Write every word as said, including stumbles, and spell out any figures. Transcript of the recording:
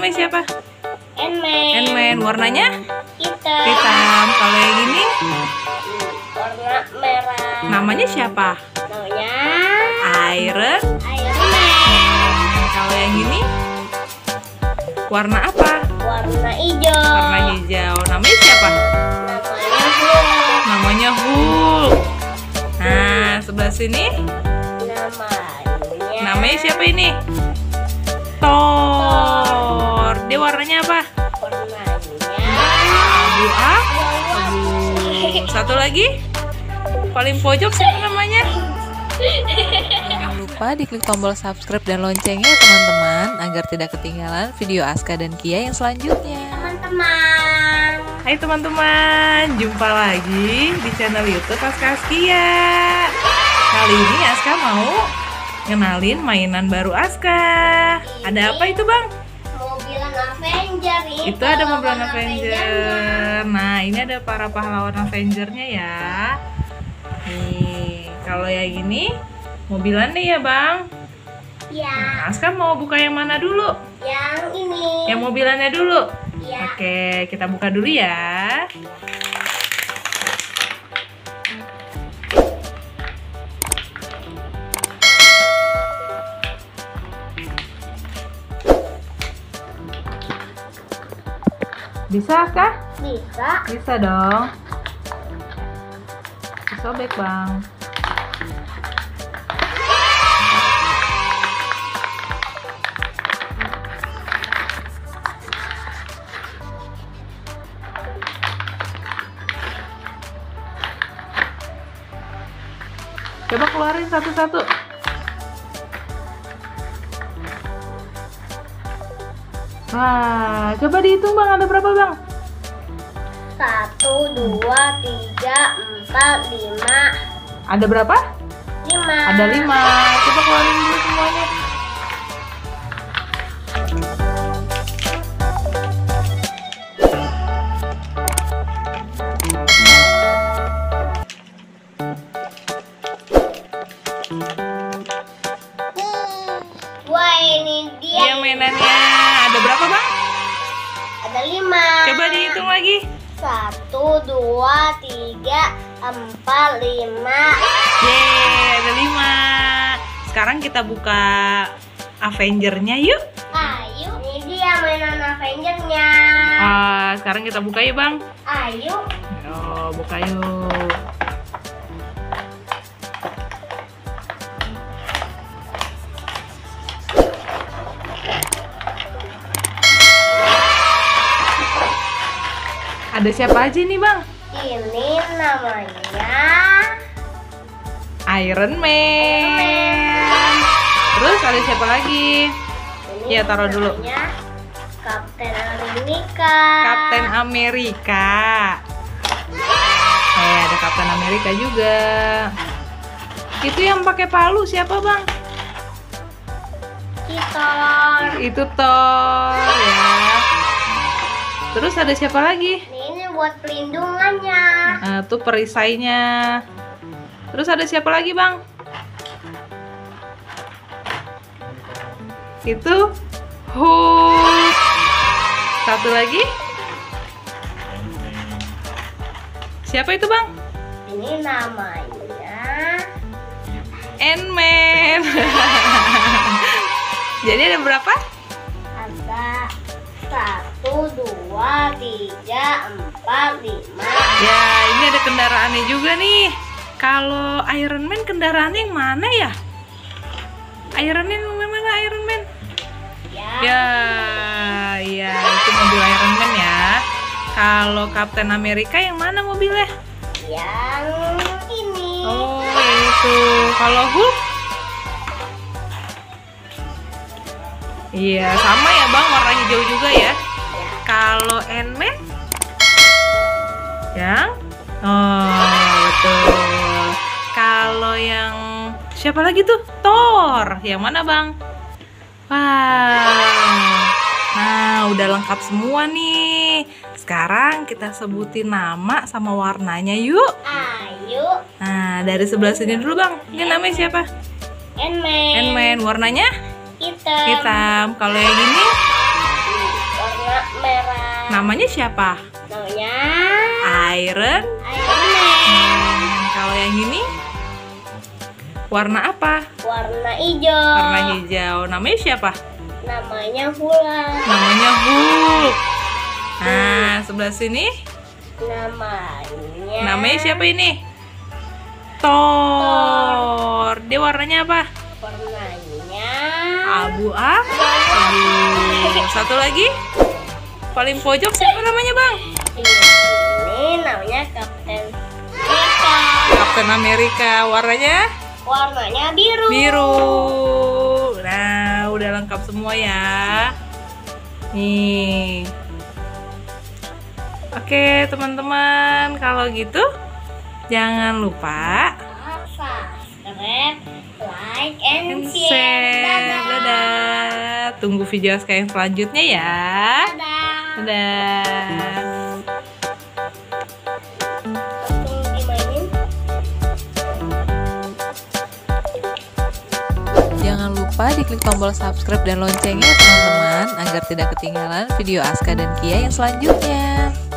namanya siapa? Ant-Man. Ant-Man. Warnanya? Hitam. Hitam. Kalau yang ini? Warna merah. Namanya siapa? Namanya Iron. Iron Man. Kalau yang ini? Warna apa? Warna hijau. Warna hijau. Namanya siapa? Namanya Hulk. Namanya Hulk. Nah, sebelah sini? Namanya. Namanya siapa ini? Thor. Dia warnanya apa? Warnanya. Abu ah? Abu. Satu lagi? Paling pojok siapa namanya? Jangan lupa diklik tombol subscribe dan loncengnya ya teman-teman, agar tidak ketinggalan video Aska dan Kia yang selanjutnya. Teman-teman. Hai teman-teman, jumpa lagi di channel YouTube Aska Kia. Kali ini Aska mau ngenalin mainan baru Aska. Ada apa itu bang? Mobilan Avenger ini. Itu ada mobilan pahlawan Avenger. Avengernya. Nah ini ada para pahlawan Avengernya ya. Nih, kalau yang gini mobilannya ya bang. Ya, Nah, Aska mau buka yang mana dulu? yang ini. Yang mobilannya dulu. Ya. Oke, kita buka dulu ya. Bisa kah? Bisa. Bisa dong. Disobek bang. Coba keluarin satu-satu. Wah, coba dihitung bang, ada berapa bang? Satu, dua, tiga, empat, lima. Ada berapa? Lima. Ada lima. Coba keluarin dulu semuanya. Wah, ini dia. Dia mainannya. Ada berapa bang? Ada lima. Coba dihitung lagi. Satu, dua, tiga, empat, lima. Yeay, ada lima. Sekarang kita buka Avengernya yuk. Ayo. Ini dia mainan Avengernya. Ah, sekarang kita buka yuk bang. Ayo. Yo, buka yuk. Ada siapa aja nih bang? Ini namanya Iron Man. Terus ada siapa lagi? Ini Ya, taruh dulu. namanya Kapten Amerika. Kapten Amerika. Eh, ada Kapten Amerika juga. Itu yang pakai palu siapa bang? Thor. Itu Thor ya. Terus ada siapa lagi? Ini buat pelindungannya. Nah, tuh perisainya. Terus ada siapa lagi bang? Itu Hulk. Satu lagi. Siapa itu bang? Ini namanya Ant-Man. Jadi ada berapa? ada satu, dua, tiga, empat, lima. Ya, ini ada kendaraannya juga nih. Kalau Iron Man kendaraannya yang mana ya? Iron Man yang mana Iron Man? Ya. Ya, iya itu mobil Iron Man ya. Kalau Kapten Amerika yang mana mobilnya? Yang ini. Oh, yang itu. Kalau Hulk? Iya, sama ya bang, warna hijau juga ya. Kalau Ant-Man? Yang? Oh, betul. Kalau yang siapa lagi tuh? Thor. Yang mana bang? Wow. Nah, udah lengkap semua nih. Sekarang kita sebutin nama sama warnanya yuk. Ayo. Nah, dari sebelah sini dulu bang. Ini namanya siapa? Ant-Man. Ant-Man. Warnanya Hitam. hitam. Kalau yang gini Namanya siapa? Namanya Iron. Iron Man. Kalau yang ini warna apa? Warna hijau. Warna hijau. Namanya siapa? Namanya Hula. Namanya Hulk. Nah, sebelah sini Namanya. namanya siapa ini? Thor. Dia warnanya apa? Warnanya. Abu-abu. Satu lagi. Paling pojok siapa namanya, Bang? Ini namanya Captain America. Captain America. Warnanya Warnanya biru. biru. Nah, udah lengkap semua ya. Nih. Oke, teman-teman, kalau gitu jangan lupa Subscribe, like, and and share. share. Dadah. Dadah. Tunggu video sekarang selanjutnya ya. Dadah. Dadah. Langsung dimainin. Jangan lupa diklik tombol subscribe dan loncengnya teman-teman agar tidak ketinggalan video Aska dan Kia yang selanjutnya.